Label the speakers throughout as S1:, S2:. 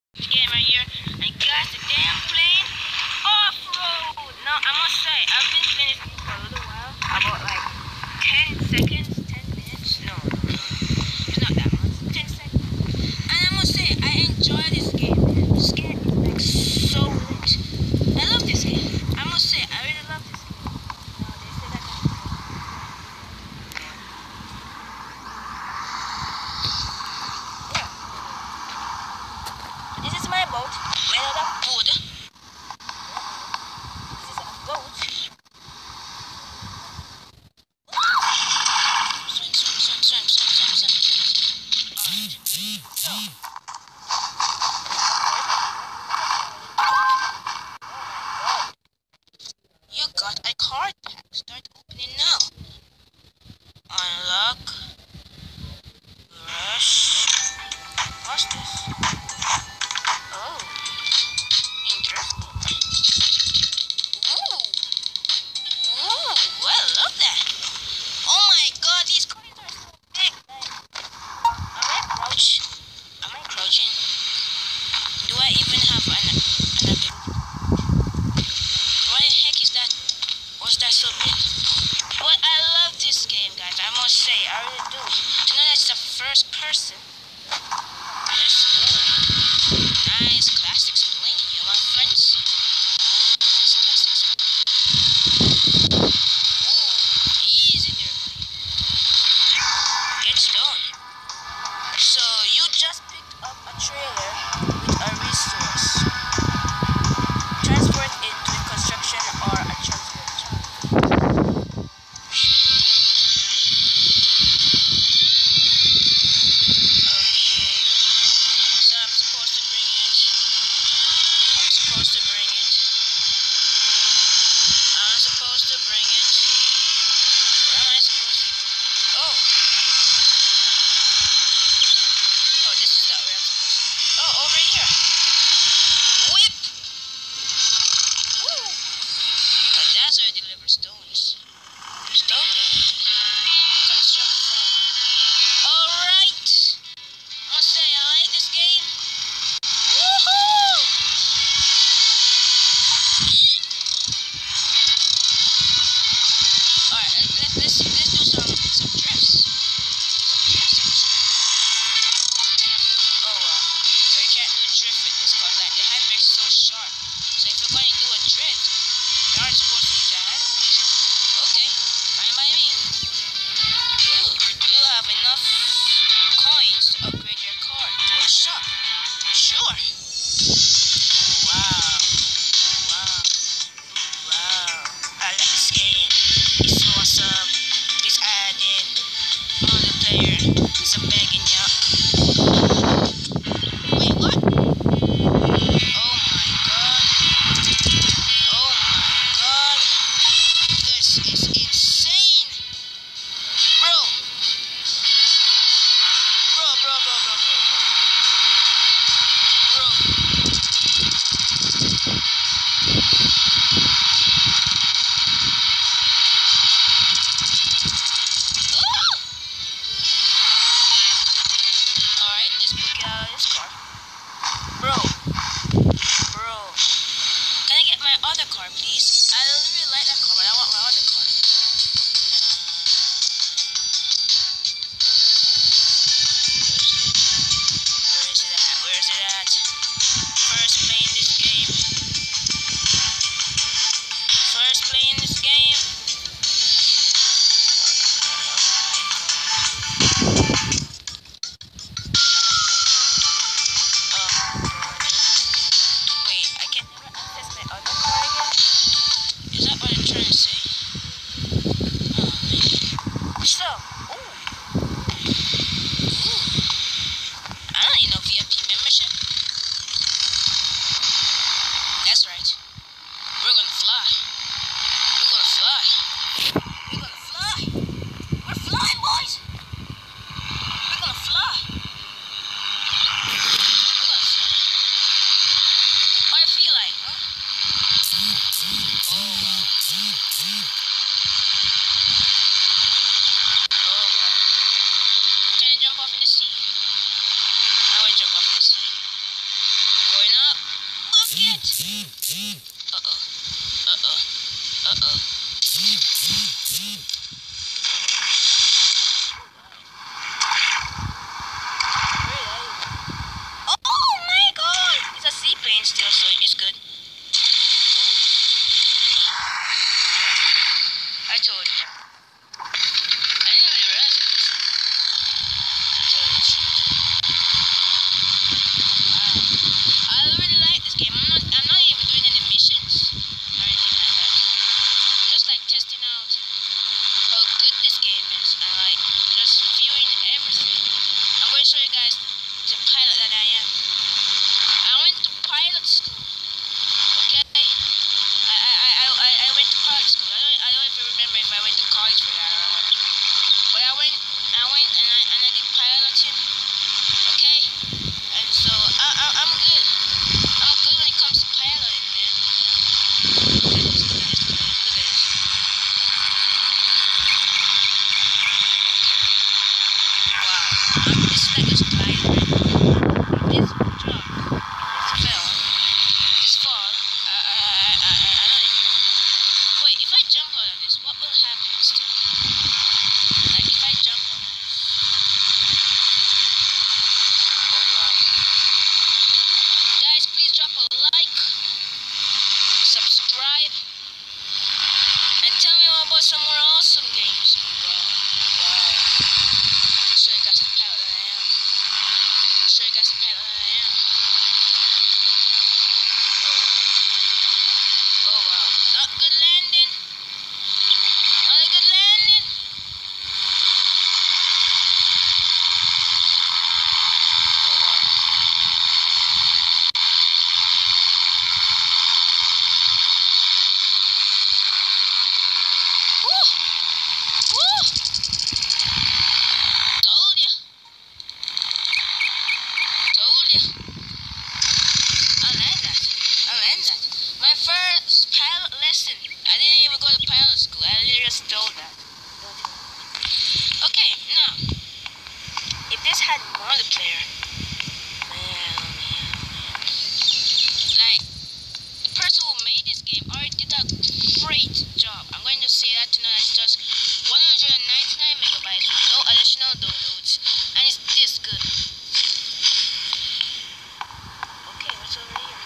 S1: This game right here, and got the damn plane off-road. Now I must say, I've been playing this game for a little while, about like 10 seconds, 10 minutes. No, it's not that much. 10 seconds. And I must say, I enjoy this game. This game is like so lit. I love this game. I must say, I really love this game. Now they say that. Yeah. This is my boat. Made out of wood. This is a boat. Swim, swim, swim, swim, swim, swim, swim, swim. Alright. You got a card pack. Start opening now. Unlock. Rush. What's this? Oh, interesting. Ooh. Ooh, I love that. Oh my god, these coins are so big. Am I crouching? Do I even have an ability? What the heck is that? What's that so big? But I love this game, guys. I must say, I really do. You know that's the first person. This, ooh, nice classics bling, you my friends. Nice classics. Ooh, easy there, buddy. Get stoned. So you just picked up a trailer with a resource. Transfer it into a construction or a transport channel. Okay. So I'm supposed to bring it. I'm supposed to bring it. I'm supposed to bring it. Where am I supposed to bring it? Oh. Oh, this is not where I'm supposed to. Oh, over here. Whip. Woo. Oh, that's where I deliver stones. Stone delivery. Construct farm. Alright. Must say I like this game. Woohoo! Alright, let's do some drifts. Some drifts actually. Oh wow. So you can't do drift with this cause like the handbrake is so sharp. So if you're going to do a drift, you aren't supposed to use your handbrake. Okay, fine by me. Ooh, you have enough coins to upgrade your car. Go shop. Sure. Ooh, wow. Ooh, wow. Wow. I like this game. It's awesome. It's added. Multiplayer. It's a begging ya. Wait, what? Oh my god. Oh my god. This is insane. Bro. Alright, let's book it out of this car. Bro. Can I get my other car, please? I really like that car, but I want my other car. Where is it at? Where is it at? First playing this game. First playing this game. Wait, I can never access my other car again? Is that that? Uh-oh. Uh-oh. Uh-oh. Oh my god! It's a seaplane still, so it's good. I told you. I didn't really realize it was. Totally cheap. Wow. I really like this game. I'm not even doing any missions or anything like that. I'm just like testing out how good this game is and like just viewing everything. I'm going to show you guys the pilot that I am. I went to pilot school. Okay? I went to pilot school. I don't even remember if I went to college for that or whatever. But I did piloting. Okay? And so I'm good. I'm good when it comes to piloting, man. Look at this, look at this, look at this, look at this. Wow. This is like just gliding right now. This drop, this fell, this fall, I don't even know. Wait, if I jump out of this, what will happen still? Like if I jump out of this. Oh wow. Guys, please drop a like, subscribe, and tell me more about some more awesome games. Wow. Wow. Show you guys the pilot that I am. Show you guys the pilot that I am. Oh wow. Oh wow. Not good landing. Not a good landing. Oh wow. Woo! Woo! Told ya. Told ya. I'll land that. I'll land that. My first pilot lesson. I didn't even go to pilot school. I literally just stole that. Okay, now, if this had multiplayer, man, oh man, oh man. Like, the person who made this game already did a great job. I'm going to say that to know that's just 199 megabytes with no additional downloads, and it's this good. Okay, what's over here?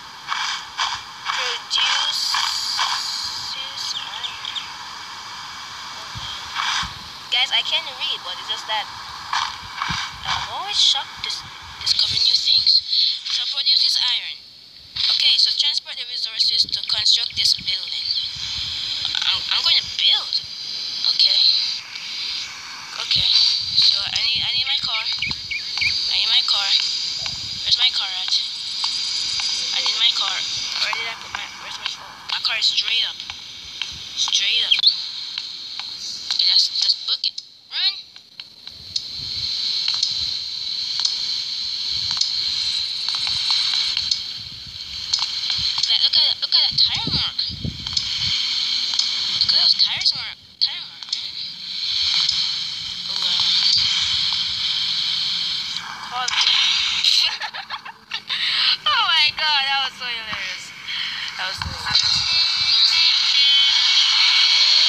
S1: Produces iron. Oh man. Guys, I can't read, but it's just that I'm always shocked to discover new things. So produces iron. Okay, so transport the resources to construct this building. I'm going to build. Okay. Okay. So I need my car. I need my car. Where's my car at? I need my car. Where did I put where's my phone? My car is straight up. Straight up. Okay, just book it. Run. Like, look at that tire mark. Look at those tire mark, man. Oh wow. Call oh my god, that was so hilarious. That was so hilarious.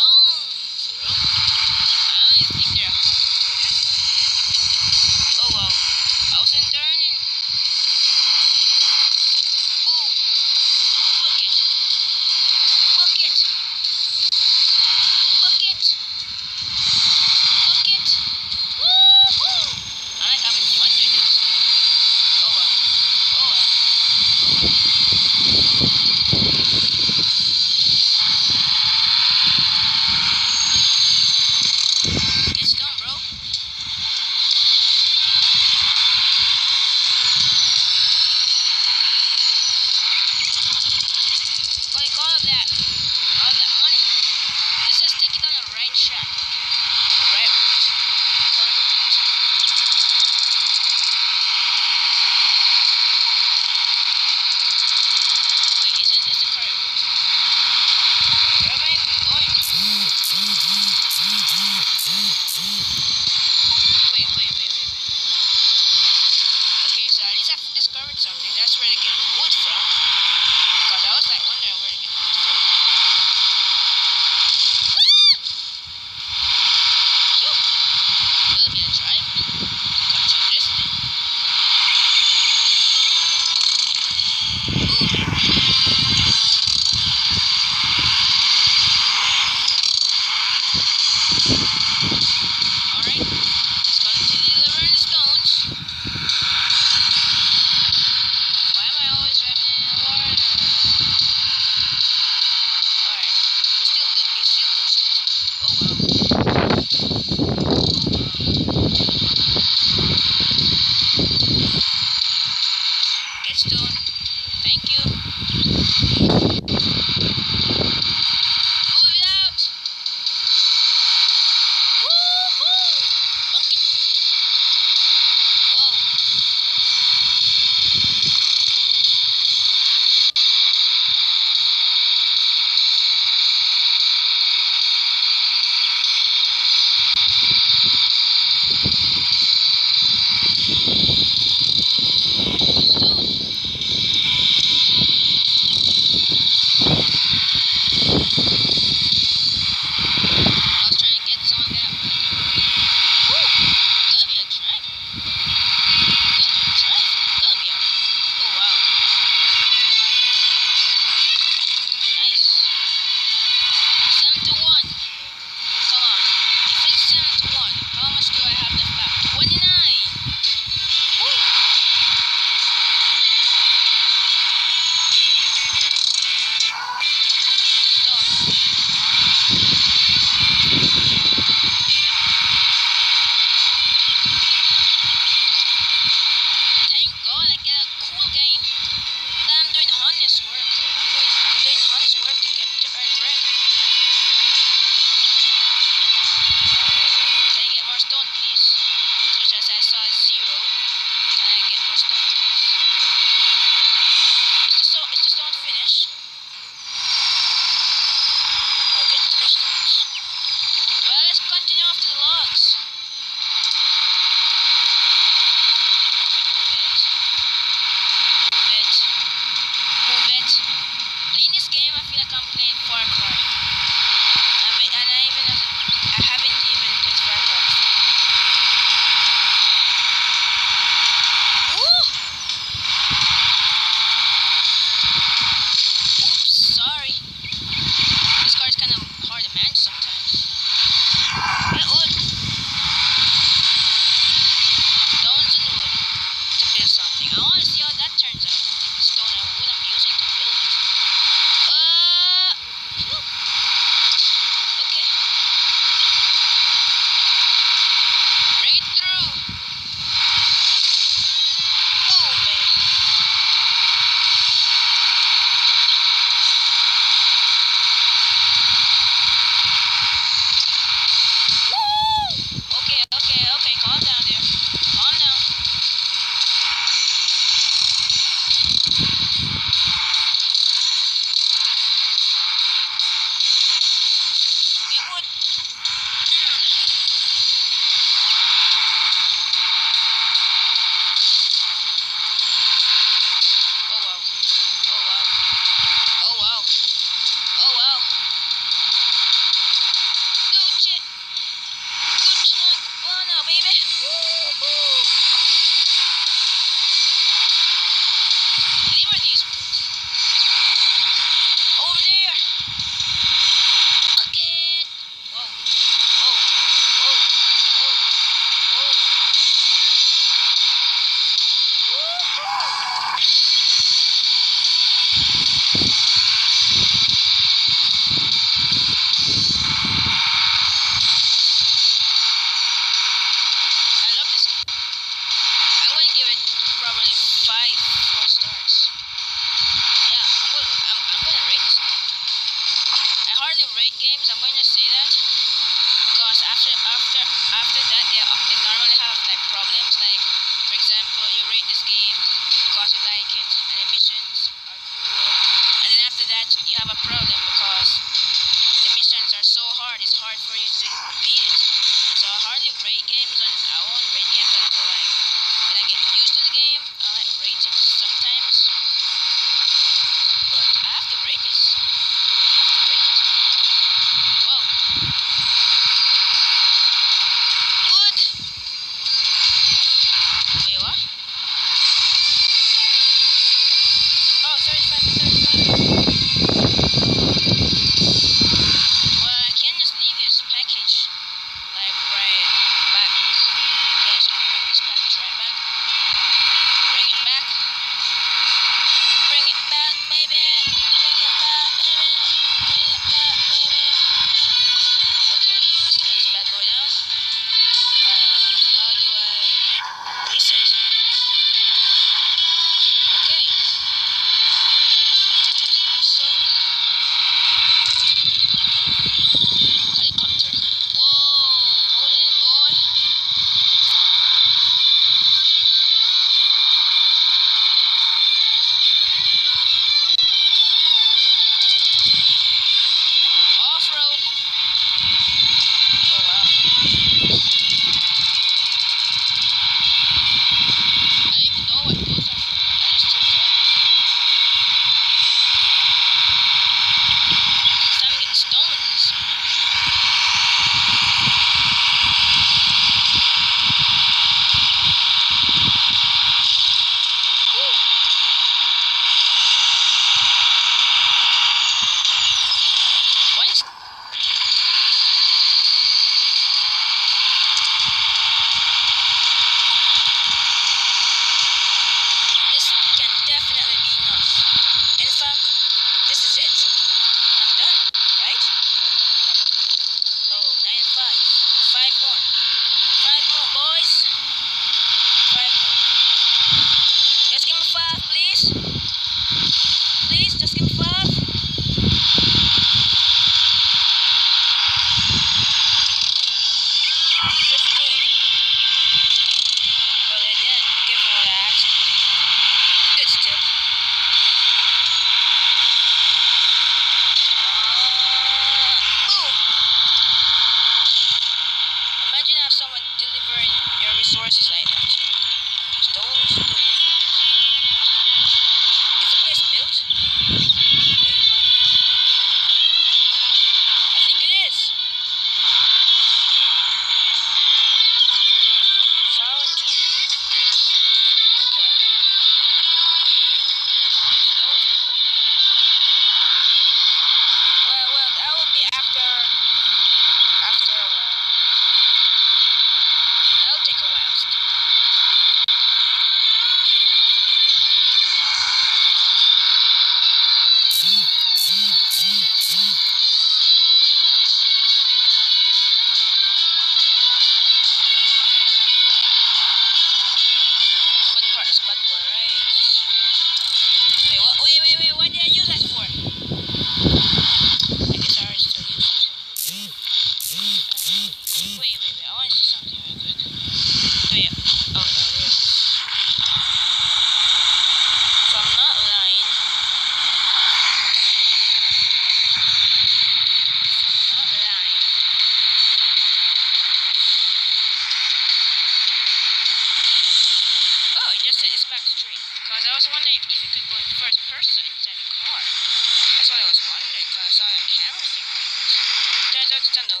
S1: no.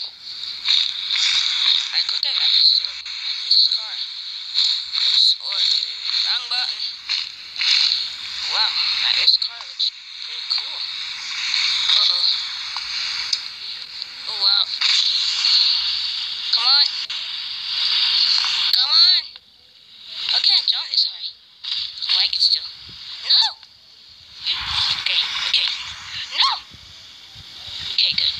S1: Like, look at that. So, this car looks. Oh, wrong button. Wow, this car looks pretty cool. Uh-oh. Oh, wow. Come on. Come on. I can't jump this high. I like it still. No! Okay, okay. No! Okay, good.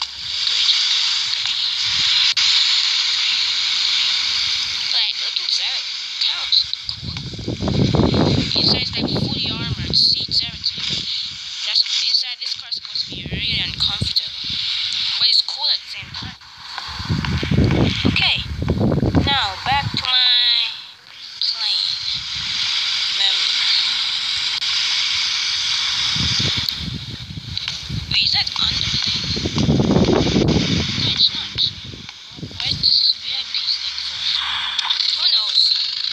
S1: Like, look inside. That looks cool. Inside's like fully armored, seats, everything. That's inside this car is supposed to be really uncomfortable. But it's cool at the same time. Okay. Now back to my plane. Remember. Wait, is that on the plane? No, it's not. What is this VIP thing for? Who knows?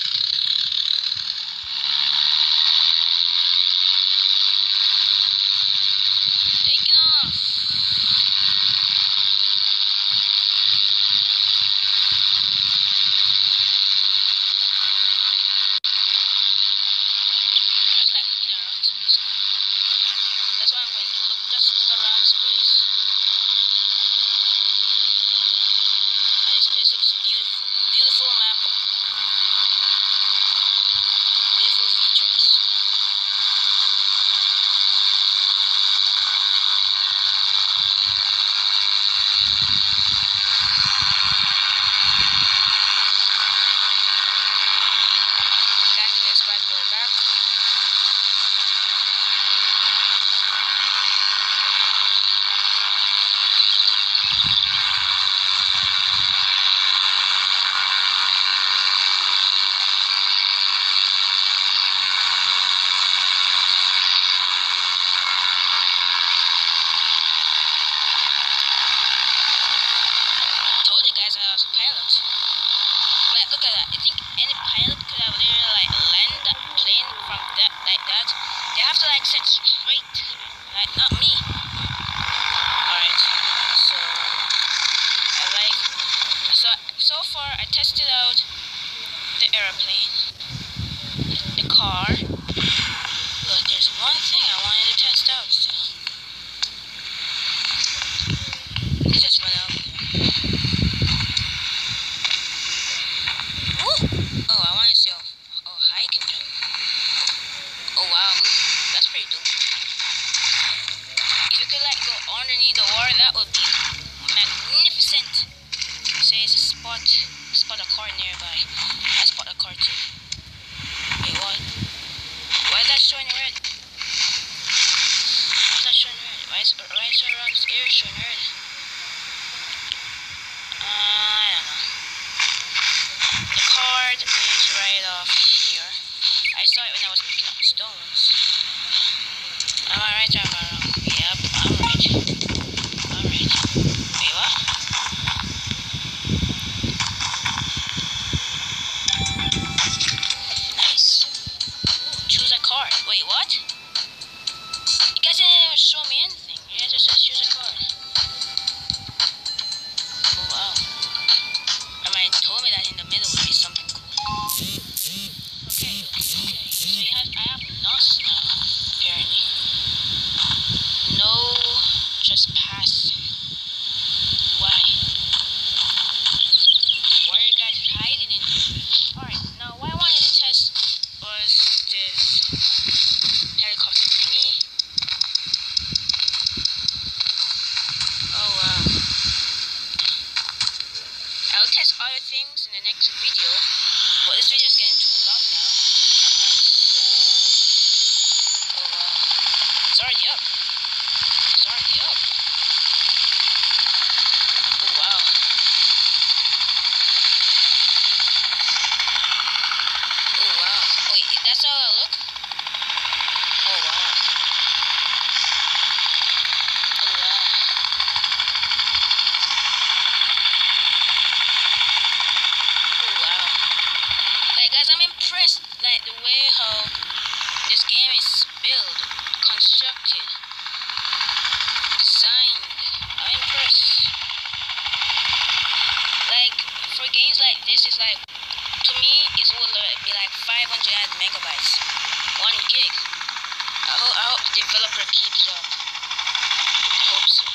S1: Taking off. Just like looking around space now. That's what I'm going to do. Just look around space. And this place looks beautiful. Beautiful map. Beautiful features. Landing this bad boy back. Told you guys I was a pilot. Like, look at that. You think any pilot could have literally like land that plane from that like that? They have to like set straight. Like, not me. Alright. So I like so far I tested out the airplane, the car. But there's one thing I wanted to test out still. It just went out there. Woo! Oh, I want to see how high I can jump. Oh wow, that's pretty dope. If you could like go underneath the water, that would be magnificent. Say it's a spot a car nearby. I spot a car too. Wait, what? Why is that showing red? Why is that showing red? Why is around this area showing red? I don't know. The card is right off here. I saw it when I was picking up stones. Am I right or am I wrong? Yep, I'm right. I'm right. Wait, what? Nice. Ooh, choose a card. Wait, what? You guys didn't even show me anything. You guys just said choose a card. Oh, wow. I might have told me that in the middle would be something cool. Okay. So I have NOS now, apparently. No trespassing. Why? Why are you guys hiding in here? Alright, now what I wanted to test was this helicopter thingy. Oh wow. I'll test other things in the next video, but this video is getting too long now. And so, oh wow, it's already up. It's already up. like this is like, to me, it will be like 500 megabytes, 1 gig. I hope the developer keeps up. I hope so.